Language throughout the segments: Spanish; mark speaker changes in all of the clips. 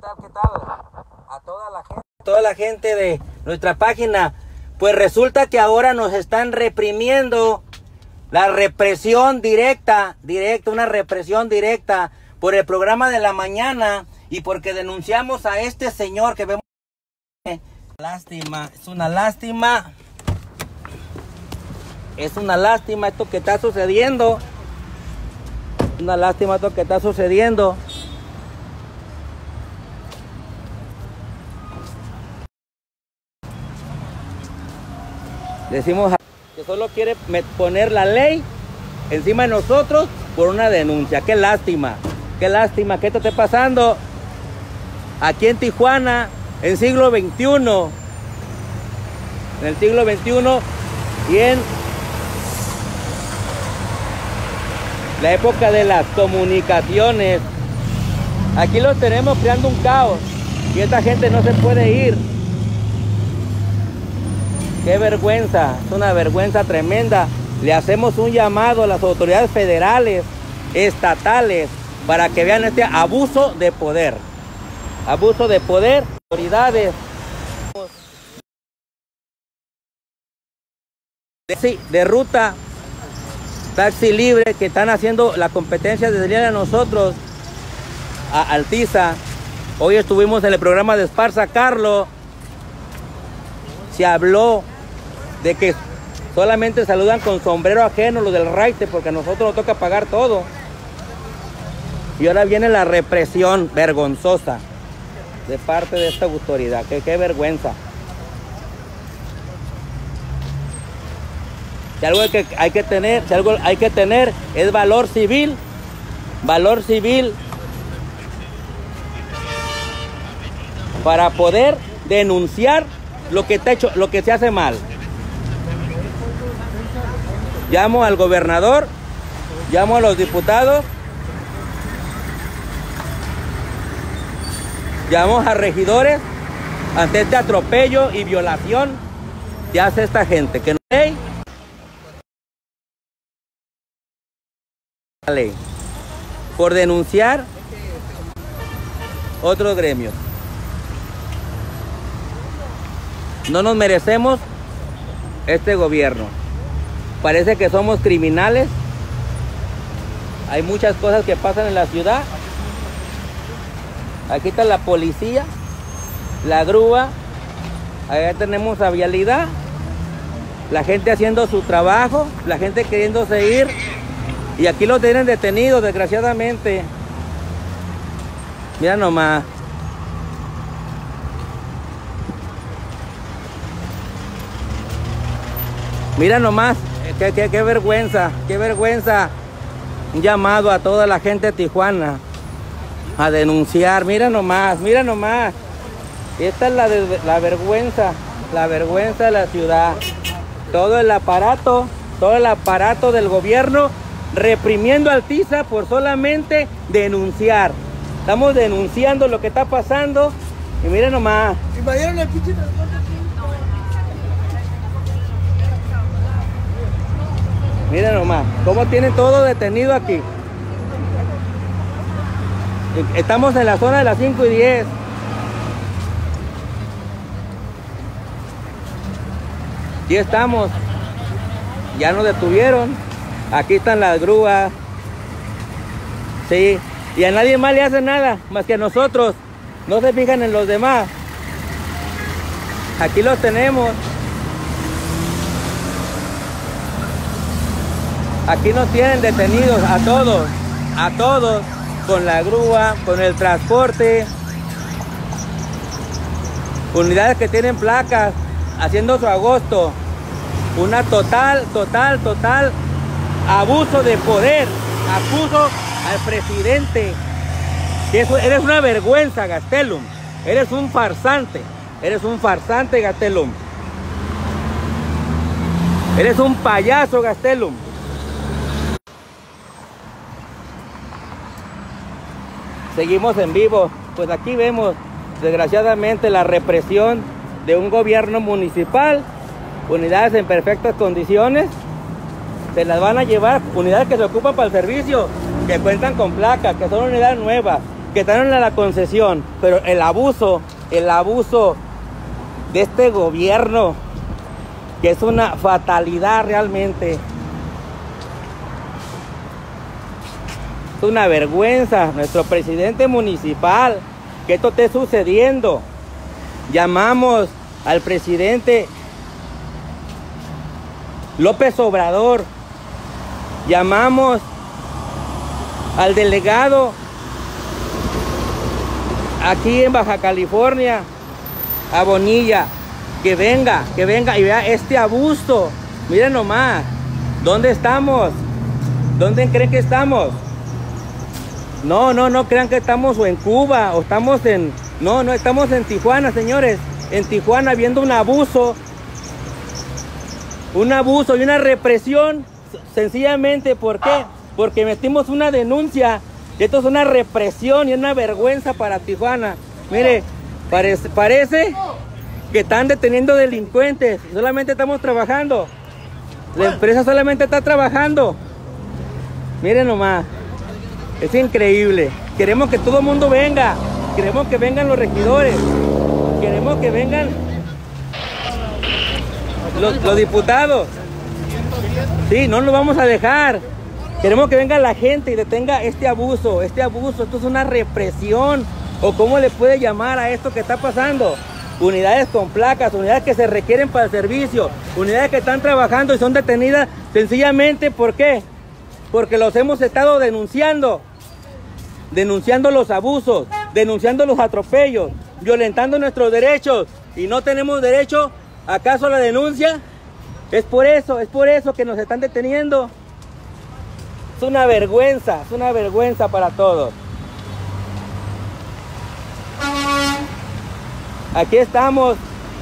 Speaker 1: tal? ¿Qué tal? A toda la gente de nuestra página. Pues resulta que ahora nos están reprimiendo la represión directa, una represión directa por el programa de la mañana y porque denunciamos a este señor que vemos. Lástima, es una lástima. Es una lástima esto que está sucediendo. Una lástima esto que está sucediendo. Decimos que solo quiere poner la ley encima de nosotros por una denuncia. Qué lástima que esto esté pasando aquí en Tijuana en siglo XXI. En el siglo XXI y en la época de las comunicaciones. Aquí lo tenemos creando un caos y esta gente no se puede ir. Qué vergüenza, es una vergüenza tremenda. Le hacemos un llamado a las autoridades federales, estatales, para que vean este abuso de poder. Abuso de poder, autoridades. De ruta, taxi libre, que están haciendo la competencia de salir a nosotros, a Altiza. Hoy estuvimos en el programa de Esparza Carlo. Se habló de que solamente saludan con sombrero ajeno los del raite, porque a nosotros nos toca pagar todo. Y ahora viene la represión vergonzosa de parte de esta autoridad. Qué vergüenza. Si algo hay que tener es valor civil para poder denunciar lo que está hecho, lo que se hace mal. Llamo al gobernador, llamo a los diputados, llamo a regidores ante este atropello y violación que hace esta gente, que no hay ley por denunciar otros gremios. No nos merecemos este gobierno. Parece que somos criminales. Hay muchas cosas que pasan en la ciudad. Aquí está la policía, la grúa. Allá tenemos a vialidad. La gente haciendo su trabajo, la gente queriéndose ir. Y aquí lo tienen detenido, desgraciadamente. Mira nomás. Mira nomás, qué vergüenza, qué vergüenza. Un llamado a toda la gente de Tijuana a denunciar. Mira nomás, mira nomás. Esta es la vergüenza de la ciudad. Todo el aparato del gobierno reprimiendo a Altiza por solamente denunciar. Estamos denunciando lo que está pasando y miren nomás.
Speaker 2: Invadieron el pinche transporte.
Speaker 1: Miren nomás, cómo tienen todo detenido aquí. Estamos en la zona de las 5 y 10. Aquí estamos. Ya nos detuvieron. Aquí están las grúas. Sí. Y a nadie más le hace nada, más que a nosotros. No se fijan en los demás. Aquí los tenemos. Aquí nos tienen detenidos a todos, con la grúa, con el transporte, unidades que tienen placas, haciendo su agosto. Una total abuso de poder, abuso al presidente. Eres una vergüenza, Gastelum. Eres un farsante, Gastelum. Eres un payaso, Gastelum. Seguimos en vivo. Pues aquí vemos desgraciadamente la represión de un gobierno municipal. Unidades en perfectas condiciones. Se las van a llevar, unidades que se ocupan para el servicio, que cuentan con placas, que son unidades nuevas, quitaron la concesión, pero el abuso de este gobierno, que es una fatalidad realmente. Es una vergüenza, nuestro presidente municipal, que esto esté sucediendo. Llamamos al presidente López Obrador, llamamos al delegado aquí en Baja California, a Bonilla, que venga y vea este abuso. Miren nomás, ¿dónde estamos? ¿Dónde creen que estamos? No crean que estamos o en Cuba o estamos en... No, estamos en Tijuana, señores. En Tijuana viendo un abuso y una represión, sencillamente. ¿Por qué? Porque metimos una denuncia. Esto es una represión y una vergüenza para Tijuana. Mire, parece que están deteniendo delincuentes. Solamente estamos trabajando. La empresa solamente está trabajando. Miren nomás. Es increíble. Queremos que todo el mundo venga. Queremos que vengan los regidores. Queremos que vengan los diputados. Sí, no nos vamos a dejar. Queremos que venga la gente y detenga este abuso. Esto es una represión. ¿O cómo le puede llamar a esto que está pasando? Unidades con placas, unidades que se requieren para el servicio, unidades que están trabajando y son detenidas sencillamente. ¿Por qué? Porque los hemos estado denunciando los abusos, denunciando los atropellos, violentando nuestros derechos, y no tenemos derecho acaso a la denuncia. Es por eso que nos están deteniendo. Es una vergüenza para todos. Aquí estamos.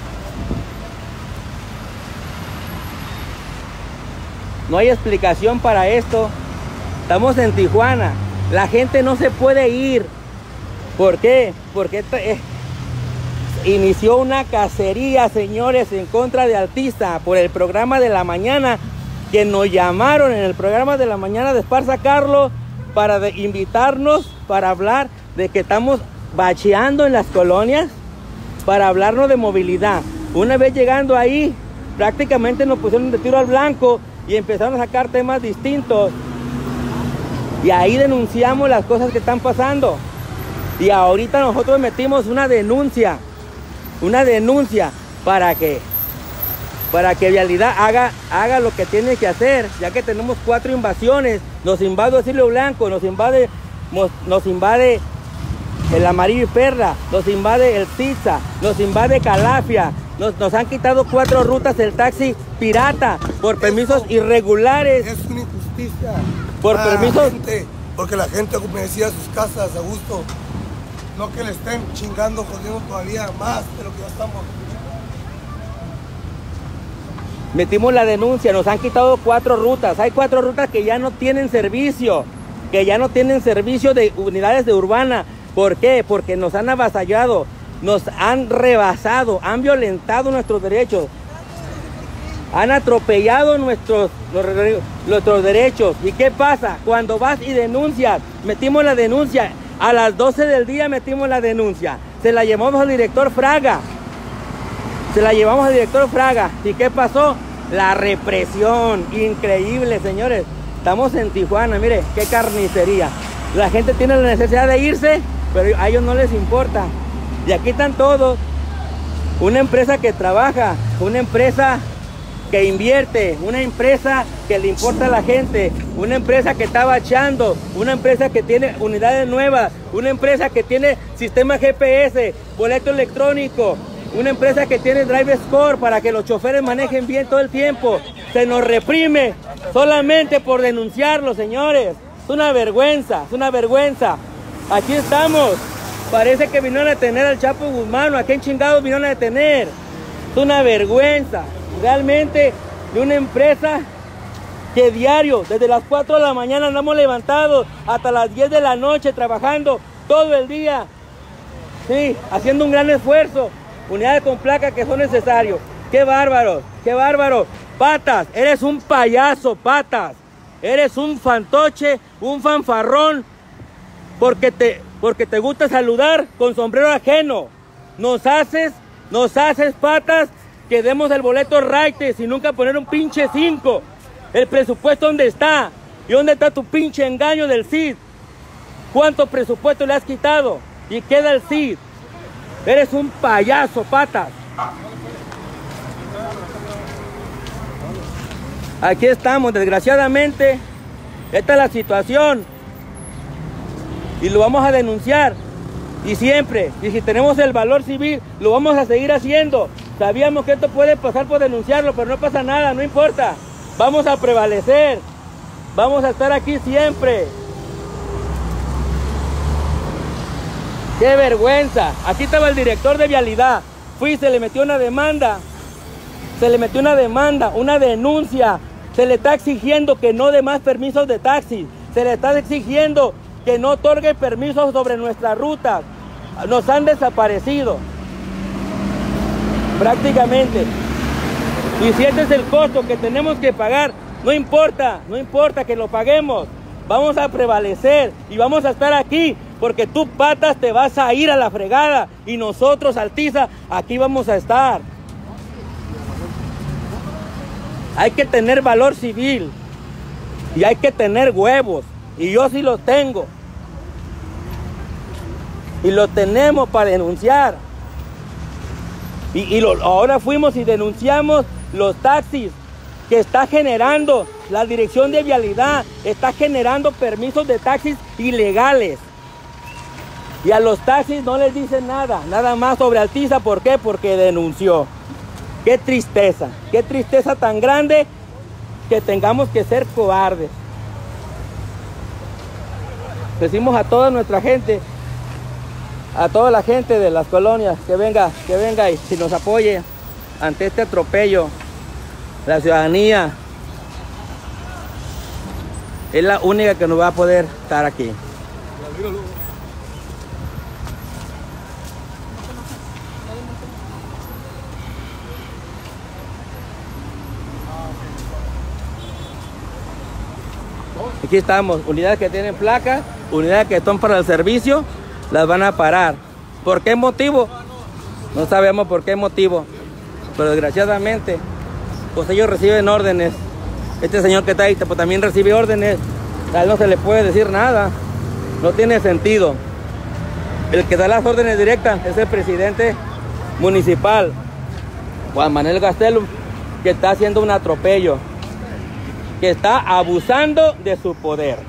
Speaker 1: No hay explicación para esto. Estamos en Tijuana. La gente no se puede ir. ¿Por qué? Porque inició una cacería, señores, en contra de Altiza por el programa de la mañana, que nos llamaron en el programa de la mañana de Esparza Carlos para invitarnos para hablar de que estamos bacheando en las colonias, para hablarnos de movilidad. Una vez llegando ahí, prácticamente nos pusieron de tiro al blanco y empezaron a sacar temas distintos. Y ahí denunciamos las cosas que están pasando. Y ahorita nosotros metimos una denuncia para que Vialidad haga lo que tiene que hacer, ya que tenemos 4 invasiones. Nos invade Silvio Blanco, nos invade el Amarillo y Perla, nos invade el Tiza, nos invade Calafia, nos han quitado 4 rutas del taxi pirata por permisos irregulares.
Speaker 2: Es una injusticia.
Speaker 1: Por permisos.
Speaker 2: Porque la gente merecía sus casas a gusto. No que le estén chingando, jodiendo todavía más de lo que ya estamos.
Speaker 1: Metimos la denuncia, nos han quitado 4 rutas. Hay 4 rutas que ya no tienen servicio, de unidades de urbana. ¿Por qué? Porque nos han avasallado, nos han rebasado, han violentado nuestros derechos, han atropellado nuestros derechos. ¿Y qué pasa? Cuando vas y denuncias, metimos la denuncia, a las 12 del día metimos la denuncia, se la llevamos al director Fraga, ¿y qué pasó? La represión, increíble, señores. Estamos en Tijuana, mire, qué carnicería. La gente tiene la necesidad de irse, pero a ellos no les importa. Y aquí están todos. Una empresa que trabaja, una empresa que invierte, una empresa que le importa a la gente, una empresa que está bacheando, una empresa que tiene unidades nuevas, una empresa que tiene sistema GPS, boleto electrónico, una empresa que tiene Drive Score para que los choferes manejen bien todo el tiempo. Se nos reprime solamente por denunciarlo, señores. Es una vergüenza, Aquí estamos. Parece que vinieron a detener al Chapo Guzmán. ¿A quién chingados vinieron a detener? Es una vergüenza, realmente, de una empresa que diario, desde las 4 de la mañana andamos levantados hasta las 10 de la noche trabajando todo el día. Sí, haciendo un gran esfuerzo. Unidades con placas que son necesarios. ¡Qué bárbaro! Patas, eres un payaso, Patas. Eres un fantoche, un fanfarrón, porque porque te gusta saludar con sombrero ajeno. Nos haces patas que demos el boleto raite sin nunca poner un pinche 5. El presupuesto, ¿dónde está? ¿Y dónde está tu pinche engaño del CID? ¿Cuánto presupuesto le has quitado? Y queda el CID. Eres un payaso, patas. Aquí estamos, desgraciadamente. Esta es la situación. Y lo vamos a denunciar. Y siempre. Y si tenemos el valor civil, lo vamos a seguir haciendo. Sabíamos que esto puede pasar por denunciarlo, pero no pasa nada, no importa. Vamos a prevalecer. Vamos a estar aquí siempre. ¡Qué vergüenza! Aquí estaba el director de vialidad. Fui y se le metió una demanda. Se le metió una demanda, una denuncia. Se le está exigiendo que no dé más permisos de taxi. Se le está exigiendo que no otorgue permisos sobre nuestras rutas. Nos han desaparecido. Prácticamente. Y si este es el costo que tenemos que pagar, no importa que lo paguemos. Vamos a prevalecer y vamos a estar aquí, porque tú, patas, te vas a ir a la fregada y nosotros, Altiza, aquí vamos a estar. Hay que tener valor civil y hay que tener huevos, y yo sí los tengo. Y lo tenemos para denunciar. Ahora fuimos y denunciamos los taxis que está generando la dirección de vialidad, está generando permisos de taxis ilegales. Y a los taxis no les dicen nada más sobre Altiza. ¿Por qué? Porque denunció. Qué tristeza tan grande que tengamos que ser cobardes. Decimos a toda nuestra gente, a toda la gente de las colonias, que venga y si nos apoye ante este atropello. La ciudadanía es la única que nos va a poder estar aquí. Aquí estamos, unidades que tienen placas, unidades que están para el servicio, las van a parar. ¿Por qué motivo? No sabemos por qué motivo, pero desgraciadamente, pues ellos reciben órdenes. Este señor que está ahí, pues también recibe órdenes. A él no se le puede decir nada, no tiene sentido. El que da las órdenes directas es el presidente municipal, Juan Manuel Gastelum, que está haciendo un atropello, que está abusando de su poder.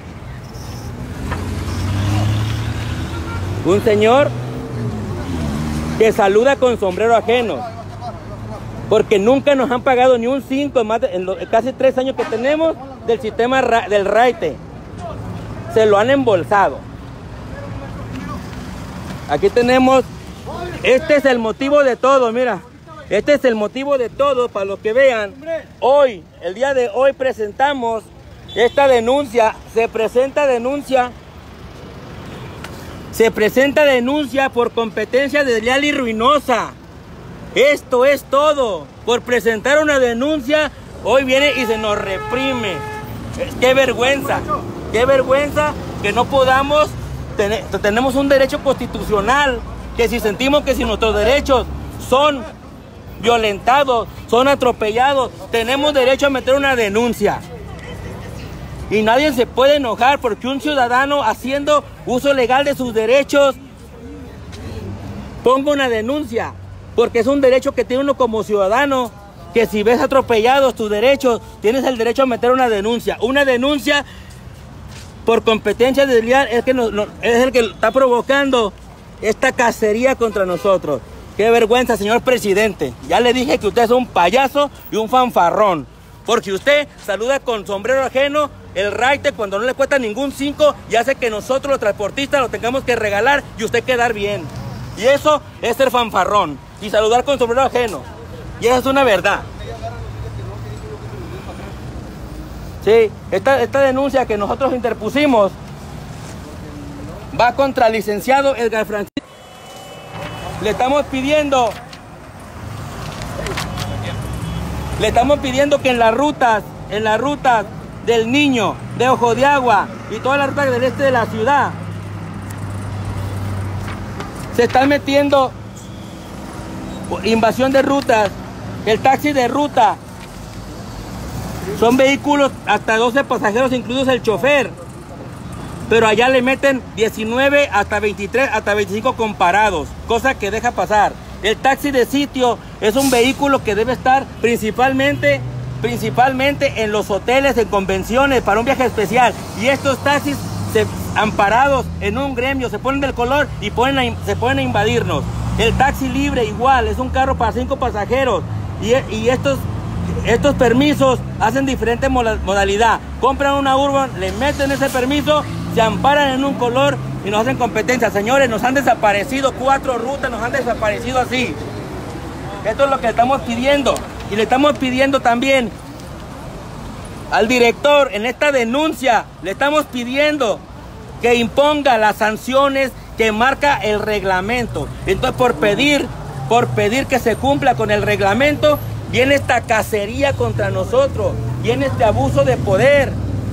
Speaker 1: Un señor que saluda con sombrero ajeno, porque nunca nos han pagado ni un 5 en casi 3 años que tenemos del sistema del raite. Se lo han embolsado. Aquí tenemos, este es el motivo de todo, mira. Este es el motivo de todo, para los que vean. Hoy, el día de hoy, presentamos esta denuncia. Se presenta denuncia por competencia desleal y ruinosa. Esto es todo. Por presentar una denuncia, hoy viene y se nos reprime. ¡Qué vergüenza! ¡Qué vergüenza que no podamos! Tenemos un derecho constitucional, que si sentimos que si nuestros derechos son violentados, son atropellados, tenemos derecho a meter una denuncia. Y nadie se puede enojar porque un ciudadano, haciendo uso legal de sus derechos, ponga una denuncia, porque es un derecho que tiene uno como ciudadano, que si ves atropellados tus derechos, tienes el derecho a meter una denuncia. Una denuncia por competencia desleal es el que está provocando esta cacería contra nosotros. ¡Qué vergüenza, señor presidente! Ya le dije que usted es un payaso y un fanfarrón, porque usted saluda con sombrero ajeno el raite cuando no le cuesta ningún 5 y hace que nosotros los transportistas lo tengamos que regalar y usted quedar bien. Y eso es ser fanfarrón y saludar con sombrero ajeno. Y esa es una verdad. Sí, esta denuncia que nosotros interpusimos va contra el licenciado Edgar Francisco. Le estamos pidiendo que en las rutas del Niño, de Ojo de Agua y todas las rutas del este de la ciudad, Se están metiendo invasión de rutas. El taxi de ruta son vehículos hasta 12 pasajeros, incluidos el chofer. Pero allá le meten 19 hasta 23, hasta 25 comparados, cosa que deja pasar. El taxi de sitio es un vehículo que debe estar principalmente en los hoteles, en convenciones, para un viaje especial. Y estos taxis amparados en un gremio, se ponen del color y se ponen a invadirnos. El taxi libre igual, es un carro para 5 pasajeros. Y estos permisos hacen diferente modalidad. Compran una Urban, le meten ese permiso, se amparan en un color y nos hacen competencia. Señores, nos han desaparecido 4 rutas, nos han desaparecido así. Esto es lo que le estamos pidiendo. Y le estamos pidiendo también al director, en esta denuncia, le estamos pidiendo que imponga las sanciones que marca el reglamento. Entonces, por pedir que se cumpla con el reglamento, viene esta cacería contra nosotros, viene este abuso de poder.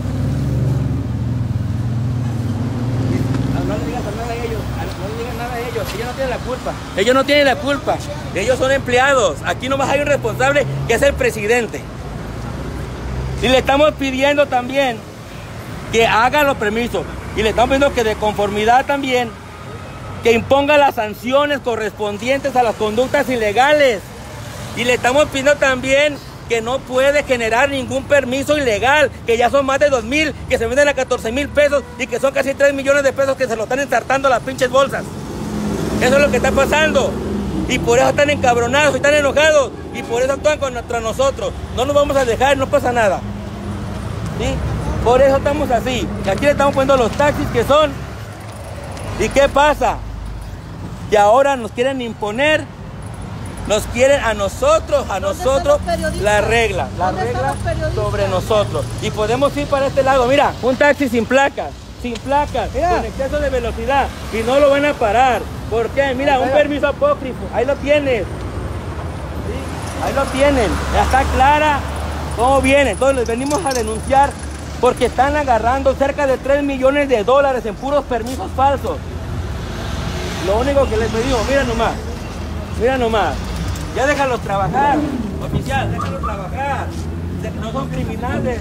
Speaker 1: No le digas nada a ellos, no le digan nada a ellos, ellos no tienen la culpa. Ellos no tienen la culpa, ellos son empleados. Aquí nomás hay un responsable que es el presidente. Y le estamos pidiendo también que haga los permisos. Y le estamos pidiendo que de conformidad también, que imponga las sanciones correspondientes a las conductas ilegales. Y le estamos pidiendo también que no puede generar ningún permiso ilegal, que ya son más de 2,000, que se venden a 14,000 pesos y que son casi 3 millones de pesos que se lo están ensartando las pinches bolsas. Eso es lo que está pasando. Y por eso están encabronados, están enojados. Y por eso actúan contra nosotros. No nos vamos a dejar, no pasa nada. ¿Sí? Por eso estamos así. Y aquí le estamos poniendo los taxis que son. ¿Y qué pasa? Que ahora nos quieren imponer, nos quieren a nosotros la regla sobre nosotros. Y podemos ir para este lado. Mira, un taxi sin placas, con exceso de velocidad. Y no lo van a parar. ¿Por qué? Mira, un permiso apócrifo. Ahí lo tienes. ¿Sí? Ahí lo tienen. Ya está clara cómo viene. Entonces les venimos a denunciar porque están agarrando cerca de 3 millones de dólares en puros permisos falsos. Lo único que les pedimos, mira nomás. Ya déjalos trabajar, oficial, déjalos trabajar. No son criminales.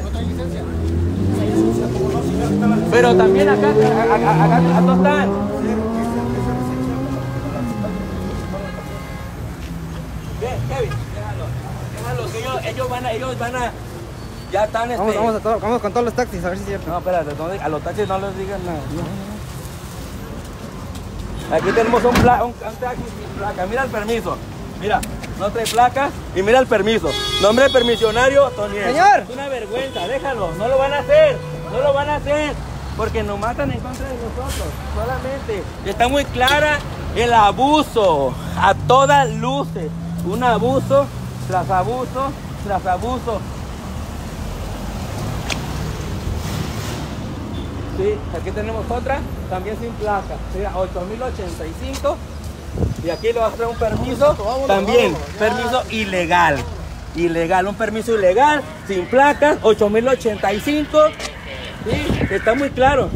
Speaker 1: Pero también acá están. Kevin, déjalo, que ellos van a, ya están
Speaker 3: Vamos con todos los taxis, a ver si es cierto.
Speaker 1: No, espérate, a los taxis no les digan nada. Aquí tenemos un taxi sin placa, mira el permiso, mira, no trae placas y mira el permiso. Nombre permisionario, Toniel.
Speaker 3: Señor.
Speaker 1: Es una vergüenza, déjalo, no lo van a hacer, porque nos matan en contra de nosotros, solamente. Está muy clara el abuso, a todas luces, un abuso tras abuso tras abuso. Sí, aquí tenemos otra, también sin placa, mira, 8,085. Y aquí le vas a traer un permiso, también, permiso ilegal, un permiso ilegal, sin placas, 8,085. Sí, está muy claro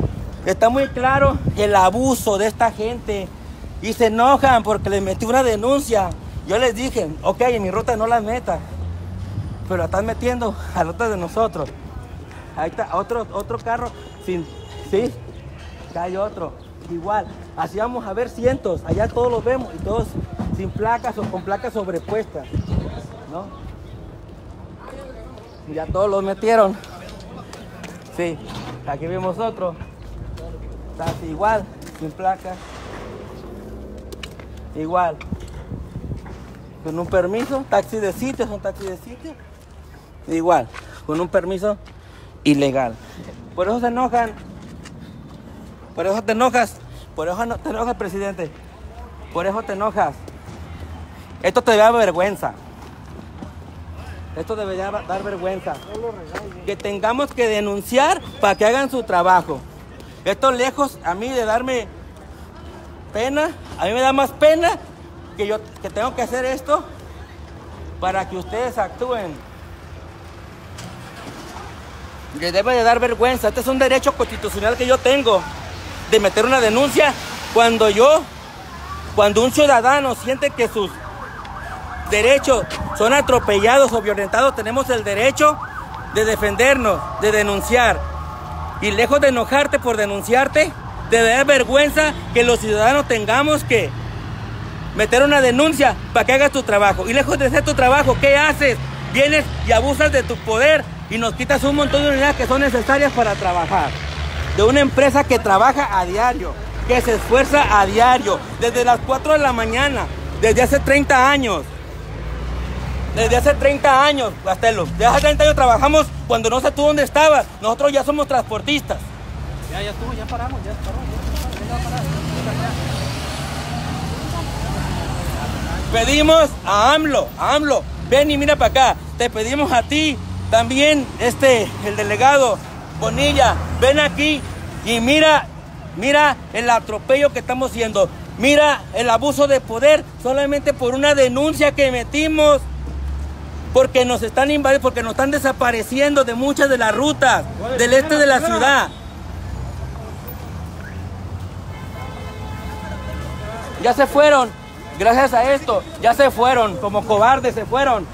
Speaker 1: el abuso de esta gente. Y se enojan porque les metí una denuncia. Yo les dije, ok, en mi ruta no las metas, pero la están metiendo a rutas de nosotros. Ahí está otro carro sin, sí, acá hay otro, igual. Así vamos a ver cientos, allá todos los vemos y todos sin placas o con placas sobrepuestas, ¿no? Ya todos los metieron. Sí, aquí vemos otro, está así, igual, sin placas, igual. Con un permiso, taxi de sitio, son taxis de sitio, igual, con un permiso ilegal. Por eso se enojan. Por eso te enojas. Por eso no te enojas, presidente. Por eso te enojas. Esto te da vergüenza. Esto debería dar vergüenza. Que tengamos que denunciar para que hagan su trabajo. Esto lejos a mí de darme pena, a mí me da más pena que tengo que hacer esto para que ustedes actúen. Les debe de dar vergüenza. Este es un derecho constitucional que yo tengo de meter una denuncia cuando yo Cuando un ciudadano siente que sus derechos son atropellados o violentados, tenemos el derecho de defendernos, de denunciar. Y lejos de enojarte por denunciarte, te da vergüenza que los ciudadanos tengamos que meter una denuncia para que hagas tu trabajo. Y lejos de hacer tu trabajo, ¿qué haces? Vienes y abusas de tu poder y nos quitas un montón de unidades que son necesarias para trabajar. De una empresa que trabaja a diario, que se esfuerza a diario, desde las 4 de la mañana, desde hace 30 años. Desde hace 30 años, Gastelo. Desde hace 30 años trabajamos cuando no sé tú dónde estabas. Nosotros ya somos transportistas.
Speaker 3: Ya estuvo, ya paramos, ya paró.
Speaker 1: Pedimos a AMLO, ven y mira para acá. Te pedimos a ti, también el delegado Bonilla, ven aquí y mira el atropello que estamos haciendo. Mira el abuso de poder solamente por una denuncia que metimos. Porque nos están invadiendo, porque nos están desapareciendo de muchas de las rutas del este de la ciudad. Ya se fueron, gracias a esto, ya se fueron, como cobardes se fueron.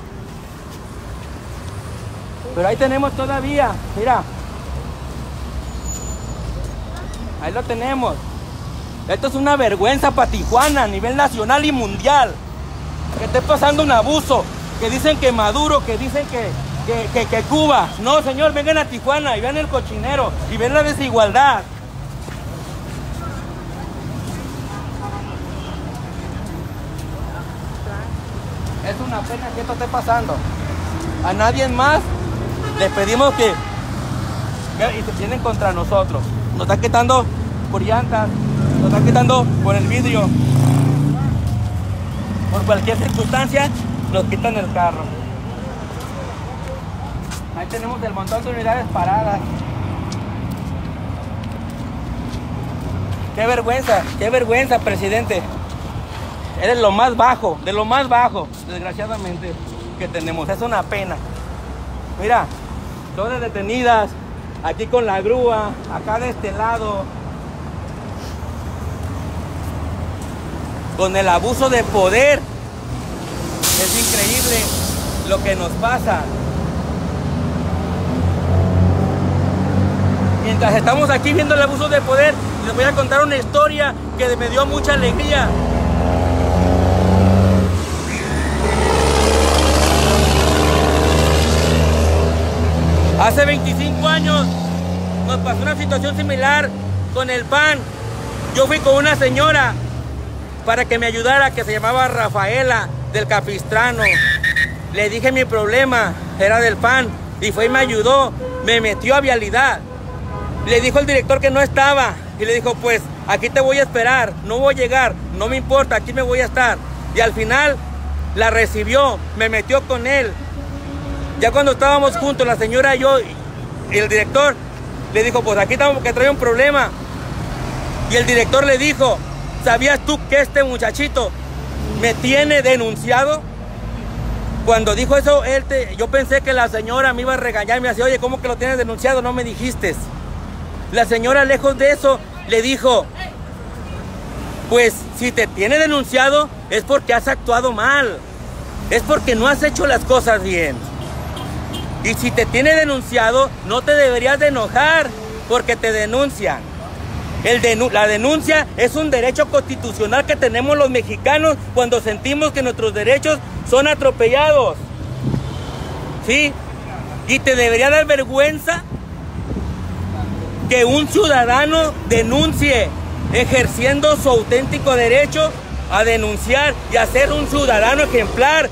Speaker 1: Pero ahí tenemos todavía, mira. Ahí lo tenemos. Esto es una vergüenza para Tijuana a nivel nacional y mundial. Que esté pasando un abuso. Que dicen que Maduro, que dicen que Cuba. No, señor, vengan a Tijuana y vean el cochinero y vean la desigualdad. Es una pena que esto esté pasando. A nadie más les pedimos que y se tienen contra nosotros. Nos están quitando por llantas, nos están quitando por el vidrio. Por cualquier circunstancia nos quitan el carro. Ahí tenemos el montón de unidades paradas. Qué vergüenza, presidente. Eres lo más bajo, de lo más bajo, desgraciadamente, que tenemos. Es una pena. Mira, todas detenidas, aquí con la grúa, acá de este lado. Con el abuso de poder. Es increíble lo que nos pasa. Mientras estamos aquí viendo el abuso de poder, les voy a contar una historia que me dio mucha alegría. Hace 25 años nos pasó una situación similar con el PAN. Yo fui con una señora para que me ayudara, que se llamaba Rafaela, del Capistrano. Le dije mi problema, era del PAN, y fue y me ayudó, me metió a vialidad. Le dijo el director que no estaba, y le dijo, pues, aquí te voy a esperar, no voy a llegar, no me importa, aquí me voy a estar. Y al final, la recibió, me metió con él. Ya cuando estábamos juntos, la señora y yo, y el director, le dijo, pues aquí estamos porque trae un problema. Y el director le dijo, ¿sabías tú que este muchachito me tiene denunciado? Cuando dijo eso, yo pensé que la señora me iba a regañar y me decía, oye, ¿cómo que lo tienes denunciado? No me dijiste. La señora, lejos de eso, le dijo, pues si te tiene denunciado es porque has actuado mal, es porque no has hecho las cosas bien. Y si te tiene denunciado, no te deberías de enojar porque te denuncian. La denuncia es un derecho constitucional que tenemos los mexicanos cuando sentimos que nuestros derechos son atropellados. ¿Sí? Y te debería dar vergüenza que un ciudadano denuncie, ejerciendo su auténtico derecho a denunciar y a ser un ciudadano ejemplar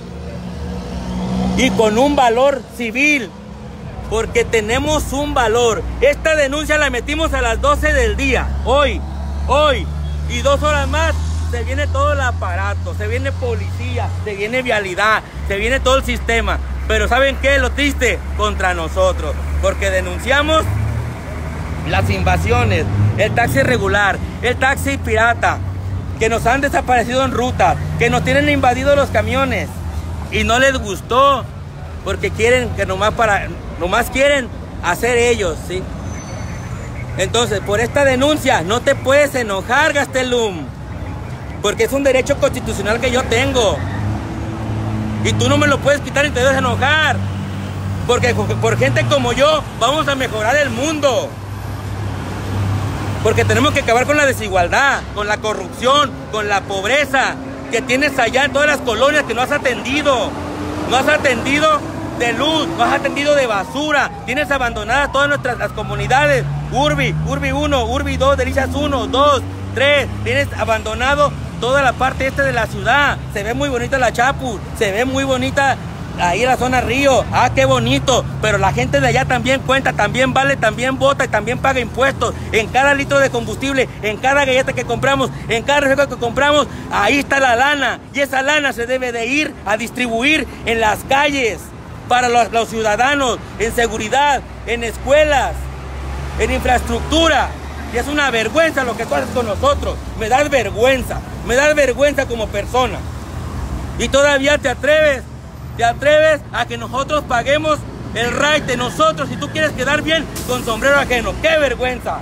Speaker 1: y con un valor civil. Porque tenemos un valor. Esta denuncia la metimos a las 12 del día, hoy, y 2 horas más se viene todo el aparato, se viene policía, se viene vialidad, se viene todo el sistema. Pero ¿saben qué? Lo triste, contra nosotros, porque denunciamos las invasiones, el taxi irregular, el taxi pirata, que nos han desaparecido en rutas, que nos tienen invadido los camiones, y no les gustó, porque quieren que nomás quieren hacer ellos, ¿sí? Entonces, por esta denuncia, no te puedes enojar, Gastelum. porque es un derecho constitucional que yo tengo. Y tú no me lo puedes quitar y te debes enojar. Porque por gente como yo vamos a mejorar el mundo. Porque tenemos que acabar con la desigualdad, con la corrupción, con la pobreza que tienes allá en todas las colonias que no has atendido. No has atendido de luz, no has atendido de basura. Tienes abandonadas todas las comunidades. Urbi 1, Urbi 2, Delicias 1, 2, 3. Tienes abandonado toda la parte este de la ciudad. Se ve muy bonita la Chapu, se ve muy bonita ahí en la zona Río. Ah, qué bonito. Pero la gente de allá también cuenta, también vale, también vota y también paga impuestos. En cada litro de combustible, en cada galleta que compramos, en cada refresco que compramos, ahí está la lana. Y esa lana se debe de ir a distribuir en las calles para los ciudadanos, en seguridad, en escuelas, en infraestructura. Y es una vergüenza lo que tú haces con nosotros. Me das vergüenza como persona. Y todavía te atreves a que nosotros paguemos el right de nosotros si tú quieres quedar bien con sombrero ajeno. ¡Qué vergüenza!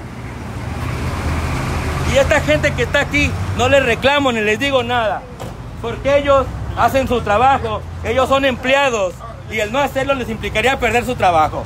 Speaker 1: Y esta gente que está aquí no les reclamo ni les digo nada, porque ellos hacen su trabajo, ellos son empleados y el no hacerlo les implicaría perder su trabajo.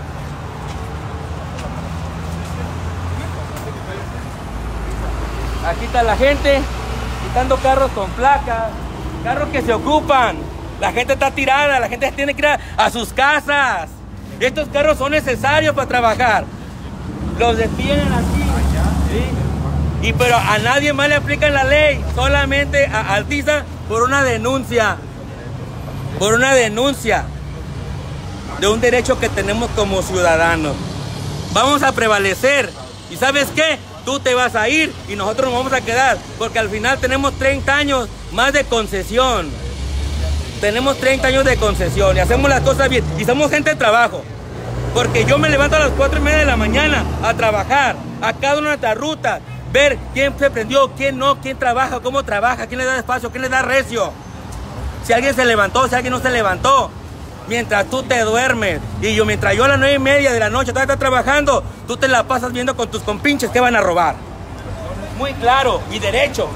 Speaker 1: Aquí está la gente quitando carros con placas, carros que se ocupan. La gente está tirada, la gente tiene que ir a sus casas. Estos carros son necesarios para trabajar. Los detienen aquí, ¿sí? Pero a nadie más le aplican la ley, solamente a Altiza por una denuncia. Por una denuncia de un derecho que tenemos como ciudadanos. Vamos a prevalecer. ¿Y sabes qué? Tú te vas a ir y nosotros nos vamos a quedar, porque al final tenemos 30 años más de concesión. Tenemos 30 años de concesión y hacemos las cosas bien. Y somos gente de trabajo. Porque yo me levanto a las 4:30 de la mañana a trabajar, a cada una de nuestras rutas, ver quién se prendió, quién no, quién trabaja, cómo trabaja, quién le da espacio, quién le da recio. Si alguien se levantó, si alguien no se levantó. Mientras tú te duermes y mientras yo a las 9:30 de la noche todavía estás trabajando, tú te la pasas viendo con tus compinches que van a robar. Muy claro y derecho.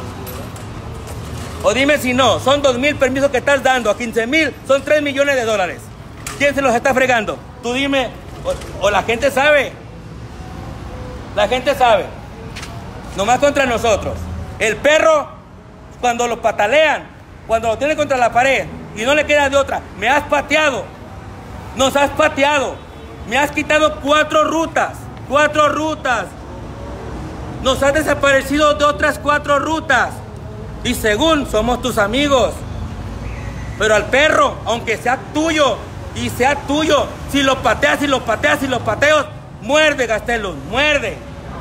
Speaker 1: O dime si no, son 2,000 permisos que estás dando, a 15,000 son 3 millones de dólares. ¿Quién se los está fregando? Tú dime, o la gente sabe. La gente sabe. Nomás contra nosotros. El perro, cuando lo patalean, cuando lo tienen contra la pared y no le queda de otra, me has pateado. Nos has pateado. Me has quitado 4 rutas. 4 rutas. Nos has desaparecido de otras 4 rutas. Y según somos tus amigos. Pero al perro, aunque sea tuyo, y sea tuyo, si lo pateas, muerde, Gastelum, muerde.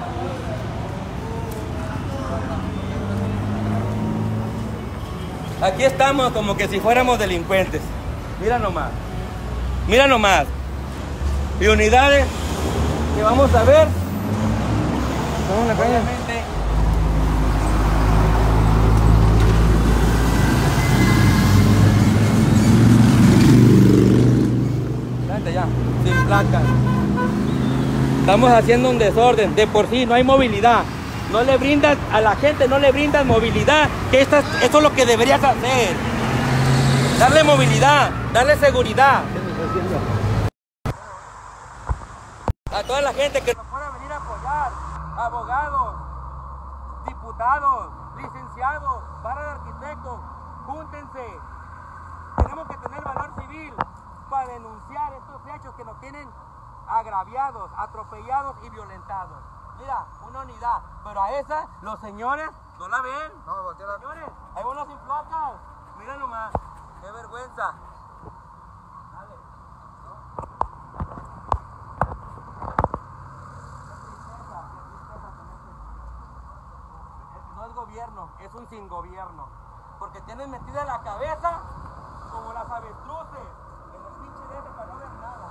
Speaker 1: Aquí estamos como que si fuéramos delincuentes. Mira nomás. Mira nomás. Y unidades que vamos a ver. Obviamente. Ya, sin placas. Estamos haciendo un desorden. De por sí no hay movilidad. No le brindas a la gente, no le brindas movilidad. Que esto es lo que deberías hacer. Darle movilidad, darle seguridad. A toda la gente que nos pueda venir a apoyar. Abogados, diputados, licenciados, para de arquitectos, júntense. Tenemos que tener valor civil para denunciar estos hechos que nos tienen agraviados, atropellados y violentados. Mira, una unidad, pero a esa los señores no la ven. No, señores, hay unos sin placas. Mira nomás, qué vergüenza. Dale. No es gobierno, es un sin gobierno. Porque tienen metida la cabeza como las avestruces. Para no ver nada.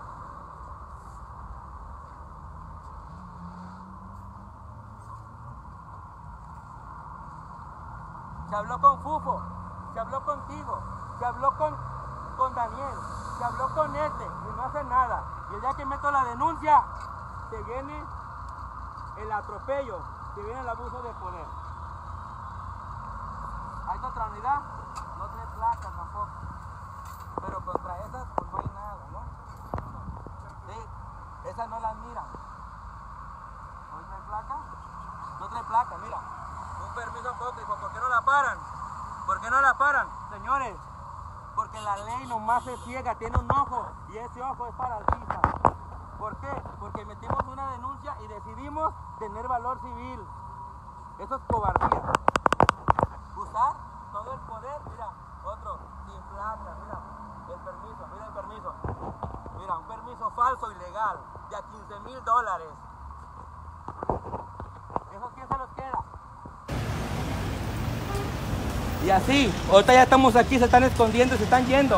Speaker 1: Se habló con Fufo, se habló contigo, se habló con Daniel, se habló con este y no hace nada. Y el día que meto la denuncia, se viene el atropello, se viene el abuso de poder. esta otra unidad no trae placas tampoco. Pero contra esas pues no hay nada, ¿no? Sí, esas no las miran. ¿No trae placa? No trae placa, mira. Un permiso apócrifo, ¿por qué no la paran? ¿Por qué no la paran? Señores, porque la ley nomás se ciega, tiene un ojo y ese ojo es para Altiza. ¿Por qué? Porque metimos una denuncia y decidimos tener valor civil. Eso es cobardía. Usar todo el poder, mira, otro, sin placa, mira, el permiso, mira el permiso. Mira, un permiso falso, ilegal, de a $15,000. ¿Eso quién se los queda? Y así, ahorita ya estamos aquí, se están escondiendo, se están yendo.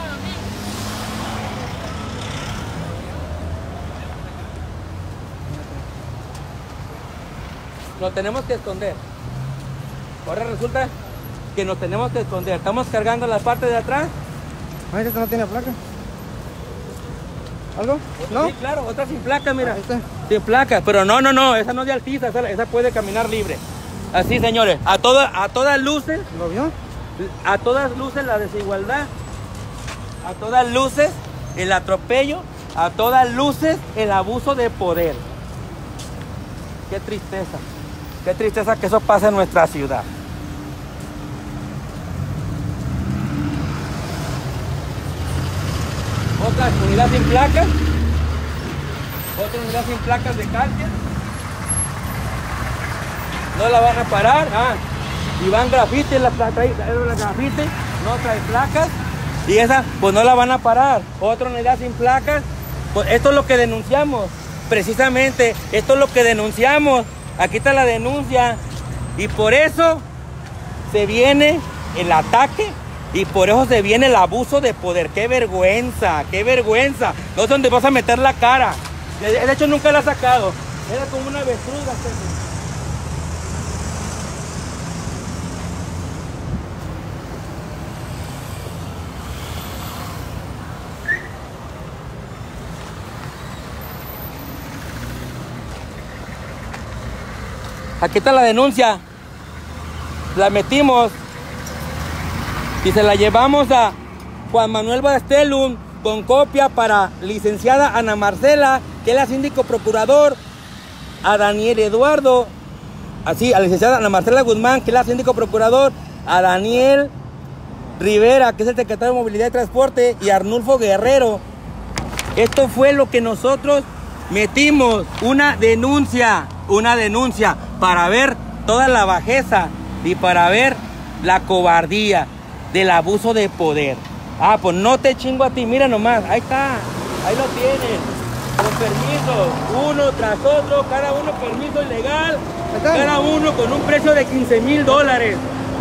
Speaker 1: Nos tenemos que esconder. Ahora resulta que nos tenemos que esconder. Estamos cargando la parte de atrás.
Speaker 4: Ay, ¿esta no tiene placa? ¿Algo? ¿No?
Speaker 1: Sí, claro, otra sin placa, mira.
Speaker 4: Ahí está.
Speaker 1: Sin placa, pero no, esa no es de Altiza, esa puede caminar libre. Así, señores, a todas luces,
Speaker 4: ¿Lo vio?
Speaker 1: a todas luces la desigualdad, a todas luces el atropello, a todas luces el abuso de poder. Qué tristeza que eso pase en nuestra ciudad. Otra unidad sin placas, otra unidad sin placas de cárcel. No la van a parar, y van grafite, la grafite, no trae placas, y esa pues no la van a parar. Otra unidad sin placas, pues esto es lo que denunciamos, precisamente, esto es lo que denunciamos. Aquí está la denuncia, y por eso se viene el ataque, y por eso se viene el abuso de poder. ¡Qué vergüenza! ¡Qué vergüenza! No sé dónde vas a meter la cara. De hecho nunca la ha sacado, era como una avestruz. Aquí está la denuncia, la metimos y se la llevamos a Juan Manuel Bastelum con copia para licenciada Ana Marcela, que es la síndico procurador, a Daniel Eduardo, así, a la licenciada Ana Marcela Guzmán, que es la síndico procurador, a Daniel Rivera, que es el secretario de Movilidad y Transporte, y a Arnulfo Guerrero. Esto fue lo que nosotros metimos, una denuncia para ver toda la bajeza y para ver la cobardía del abuso de poder. Pues no te chingo a ti, mira nomás, ahí está, ahí lo tienes, con permiso, uno tras otro, cada uno permiso ilegal, cada uno con un precio de $15,000.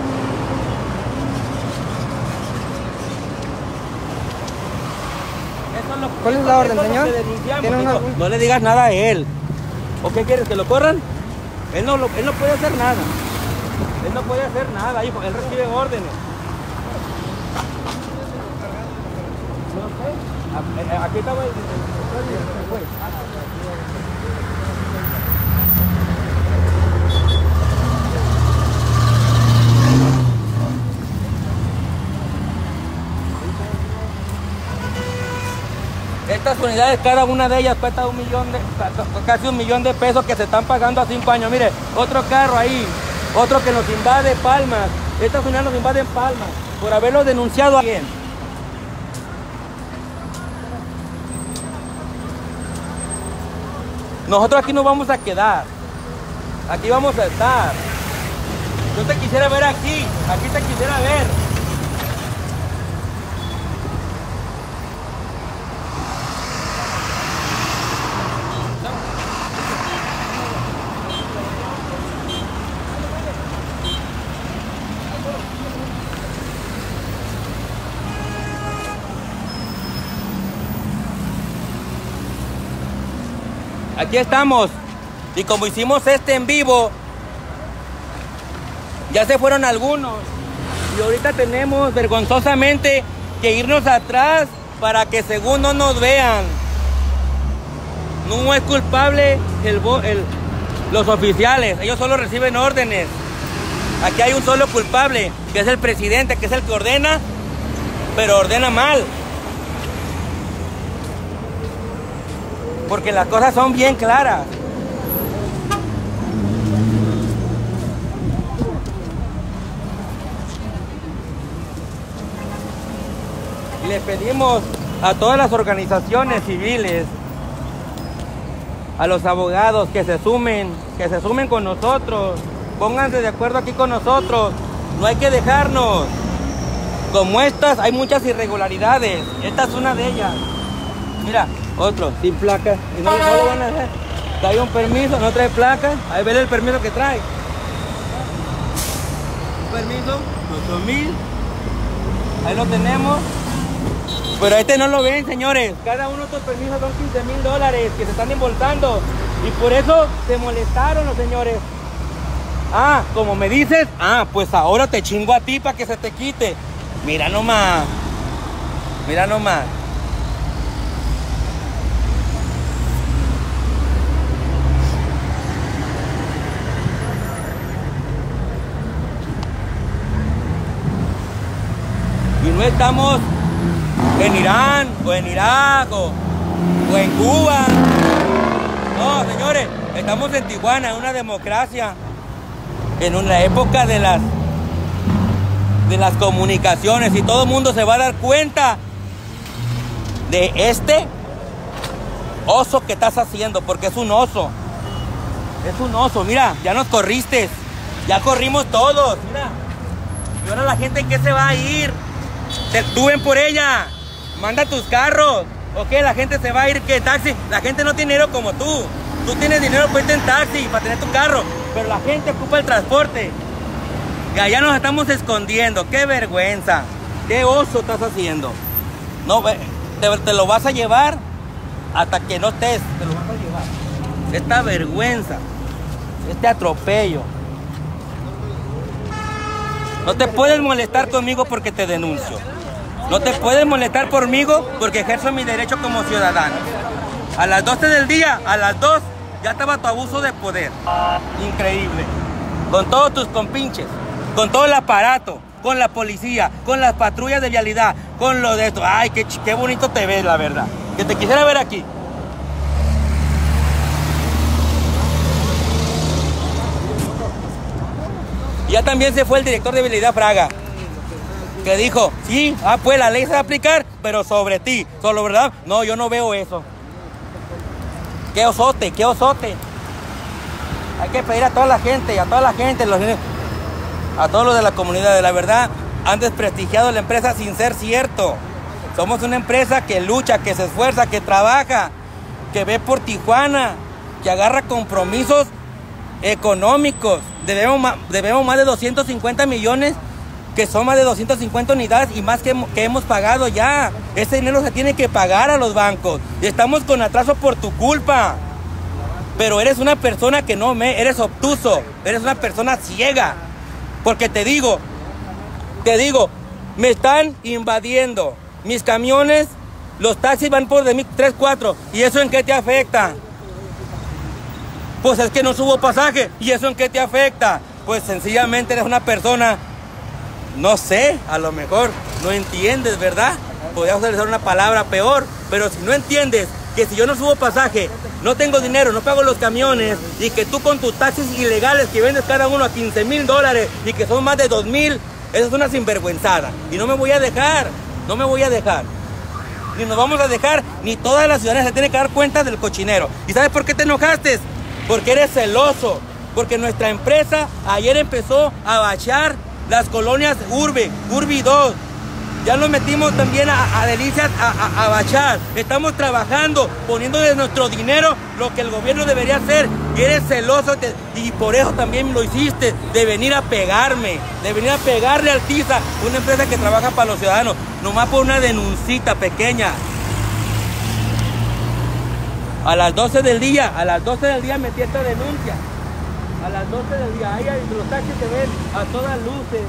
Speaker 4: ¿Cuál es la orden, señor?
Speaker 1: No le digas nada a él. ¿O qué quieres? ¿Que lo corran? Él no puede hacer nada. Él no puede hacer nada, hijo. Él recibe órdenes. No sé. Aquí estaba el... Estas unidades, cada una de ellas cuesta casi $1 millón de pesos que se están pagando a 5 años. Mire, otro carro ahí, otro que nos invade Palmas. Estas unidades nos invaden Palmas por haberlo denunciado a alguien. Nosotros aquí no vamos a quedar. Aquí vamos a estar. Yo te quisiera ver aquí te quisiera ver. Aquí estamos, y como hicimos este en vivo, ya se fueron algunos, y ahorita tenemos vergonzosamente que irnos atrás para que según no nos vean. No es culpable los oficiales, ellos solo reciben órdenes. Aquí hay un solo culpable, que es el presidente, que es el que ordena, pero ordena mal. Porque las cosas son bien claras. Y le pedimos a todas las organizaciones civiles, a los abogados que se sumen con nosotros, pónganse de acuerdo aquí con nosotros, no hay que dejarnos. Como estas hay muchas irregularidades, esta es una de ellas. Mira, otro, sin placa, y no lo van a hacer. Trae un permiso, no trae placa, ahí ve el permiso que trae. Un permiso, 8,000, ahí lo tenemos. Pero este no lo ven, señores. Cada uno de estos permisos son $15,000 que se están embolsando. Y por eso se molestaron los señores. Ah, como me dices, pues ahora te chingo a ti para que se te quite. Mira nomás. Mira nomás. Y no estamos en Irán, o en Irak, o en Cuba. No, señores, estamos en Tijuana, en una democracia, en una época de las comunicaciones, y todo el mundo se va a dar cuenta de este oso que estás haciendo, porque es un oso. Es un oso, mira, ya nos corriste, ya corrimos todos, mira. Y ahora la gente, ¿en qué se va a ir? Tú ven por ella. Manda tus carros. Ok, la gente se va a ir, ¿qué? Taxi. La gente no tiene dinero como tú. Tú tienes dinero para irte en taxi, para tener tu carro. Pero la gente ocupa el transporte. Y allá nos estamos escondiendo. ¡Qué vergüenza! ¡Qué oso estás haciendo! No, te lo vas a llevar hasta que no estés. Te lo vas a llevar. Esta vergüenza. Este atropello. No te puedes molestar conmigo porque te denuncio. No te puedes molestar conmigo porque ejerzo mi derecho como ciudadano. A las 12 del día, a las 2, ya estaba tu abuso de poder. Increíble. Con todos tus compinches, con todo el aparato, con la policía, con las patrullas de vialidad, con lo de esto. Ay, qué bonito te ves, la verdad. Que te quisiera ver aquí. Ya también se fue el director de vialidad, Fraga, que dijo, sí, pues la ley se va a aplicar, pero sobre ti, solo, ¿verdad? No, yo no veo eso. Qué osote, qué osote. Hay que pedir a toda la gente, a todos los de la comunidad, de la verdad, han desprestigiado la empresa sin ser cierto. Somos una empresa que lucha, que se esfuerza, que trabaja, que ve por Tijuana, que agarra compromisos económicos. Debemos más de 250 millones, que son más de 250 unidades y más que hemos pagado ya. Ese dinero se tiene que pagar a los bancos. Y estamos con atraso por tu culpa. Pero eres una persona que eres obtuso, eres una persona ciega. Porque te digo, me están invadiendo. Mis camiones, los taxis van por de mí 3, 4. ¿Y eso en qué te afecta? Pues es que no subo pasaje. ¿Y eso en qué te afecta? Pues sencillamente eres una persona, no sé, a lo mejor no entiendes, ¿verdad? Podría utilizar una palabra peor, pero si no entiendes que si yo no subo pasaje, no tengo dinero, no pago los camiones, y que tú con tus taxis ilegales que vendes cada uno a $15,000 y que son más de 2,000, eso es una sinvergüenzada. Y no me voy a dejar, no me voy a dejar. Ni nos vamos a dejar, ni toda la ciudadanía se tiene que dar cuenta del cochinero. ¿Y sabes por qué te enojaste? Porque eres celoso, porque nuestra empresa ayer empezó a bachar las colonias Urbi 2. Ya nos metimos también a Delicias a bachar. Estamos trabajando, poniéndole nuestro dinero lo que el gobierno debería hacer. Y eres celoso y por eso también lo hiciste, de venir a pegarme, de venir a pegarle al Tiza, una empresa que trabaja para los ciudadanos, nomás por una denuncita pequeña. A las 12 del día metí esta denuncia. A las 12 del día, ahí los taxis se ven a todas luces.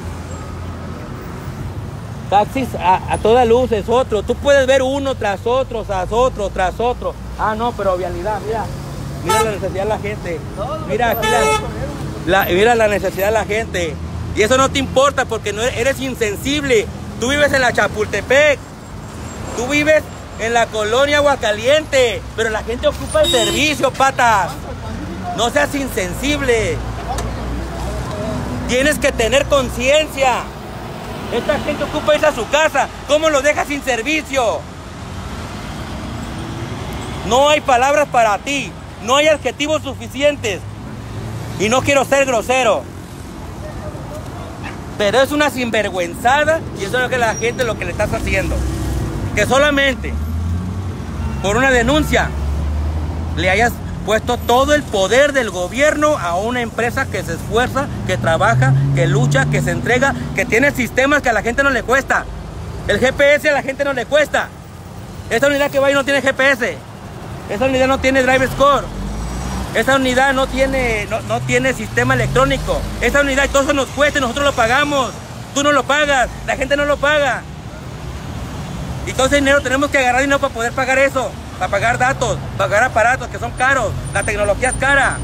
Speaker 1: Taxis a todas luces, otro. Tú puedes ver uno tras otro, tras otro, tras otro. Ah, no, pero vialidad, mira la necesidad de la gente. Mira aquí mira la necesidad de la gente. Y eso no te importa porque no eres insensible. Tú vives en la Chapultepec. Tú vives en la colonia Aguacaliente. Pero la gente ocupa el servicio, patas. No seas insensible. Tienes que tener conciencia. Esta gente ocupa irse a su casa. ¿Cómo lo dejas sin servicio? No hay palabras para ti. No hay adjetivos suficientes. Y no quiero ser grosero. Pero es una sinvergüenzada y eso es lo que la gente lo que le estás haciendo. Que solamente por una denuncia le hayas puesto todo el poder del gobierno a una empresa que se esfuerza, que trabaja, que lucha, que se entrega, que tiene sistemas que a la gente no le cuesta. El GPS a la gente no le cuesta. Esta unidad que va ahí no tiene GPS. Esta unidad no tiene driver score. Esta unidad no tiene sistema electrónico. Esta unidad y todo eso nos cuesta y nosotros lo pagamos. Tú no lo pagas, la gente no lo paga. Y todo ese dinero tenemos que agarrar dinero para poder pagar eso. Para pagar datos, para pagar aparatos que son caros. La tecnología es cara.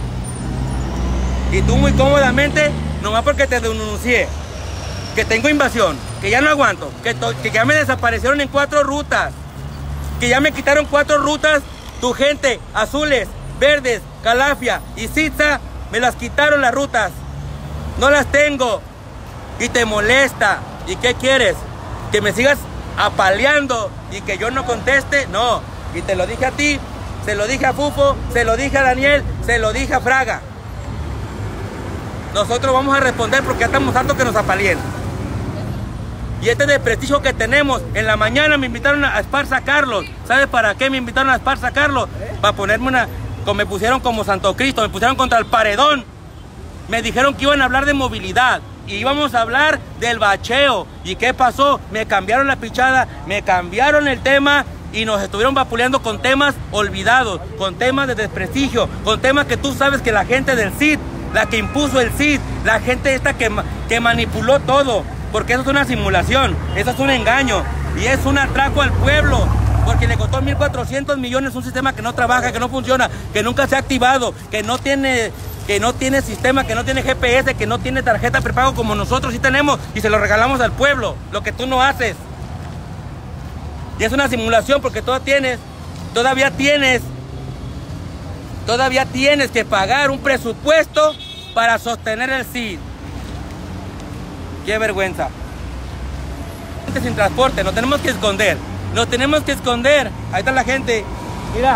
Speaker 1: Y tú muy cómodamente, nomás porque te denuncié, que tengo invasión, que ya no aguanto, que ya me desaparecieron en 4 rutas, que ya me quitaron 4 rutas, tu gente, Azules, Verdes, Calafia y Zitza, me las quitaron las rutas. No las tengo. Y te molesta. ¿Y qué quieres? ¿Que me sigas apaleando y que yo no conteste? No. Y te lo dije a ti, se lo dije a Fufo, se lo dije a Daniel, se lo dije a Fraga. Nosotros vamos a responder porque ya estamos hartos que nos apaleen. Y este desprestigio que tenemos, en la mañana me invitaron a Esparza Carlos. ¿Sabes para qué me invitaron a Esparza Carlos? Para ponerme me pusieron como Santo Cristo, me pusieron contra el paredón. Me dijeron que iban a hablar de movilidad y íbamos a hablar del bacheo. ¿Y qué pasó? Me cambiaron la pichada, me cambiaron el tema y nos estuvieron vapuleando con temas olvidados, con temas de desprestigio, con temas que tú sabes que la gente del CID, la que impuso el CID, la gente esta que manipuló todo, porque eso es una simulación, eso es un engaño y es un atraco al pueblo. Porque le costó 1.400 millones un sistema que no trabaja, que no funciona, que nunca se ha activado, que no tiene sistema, que no tiene GPS, que no tiene tarjeta prepago como nosotros sí tenemos y se lo regalamos al pueblo, lo que tú no haces. Y es una simulación porque todavía tienes que pagar un presupuesto para sostener el CID. Qué vergüenza. Sin transporte, nos tenemos que esconder. Nos tenemos que esconder. Ahí está la gente. Mira.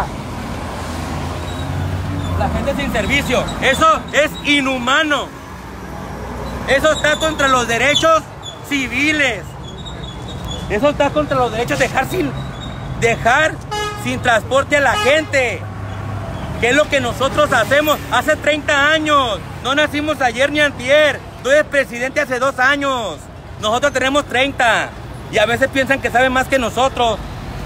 Speaker 1: La gente sin servicio. Eso es inhumano. Eso está contra los derechos civiles. Eso está contra los derechos de dejar sin transporte a la gente. ¿Qué es lo que nosotros hacemos? Hace 30 años. No nacimos ayer ni antier. Tú eres presidente hace 2 años. Nosotros tenemos 30. Y a veces piensan que saben más que nosotros.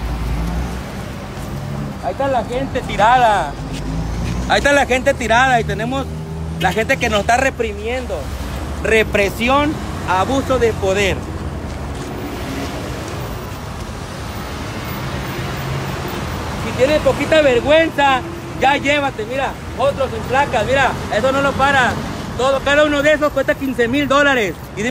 Speaker 1: Ahí está la gente tirada. Ahí está la gente tirada y tenemos la gente que nos está reprimiendo. Represión, abuso de poder. Si tienes poquita vergüenza, ya llévate, mira, otros en placas, mira, eso no lo para. Cada uno de esos cuesta $15,000.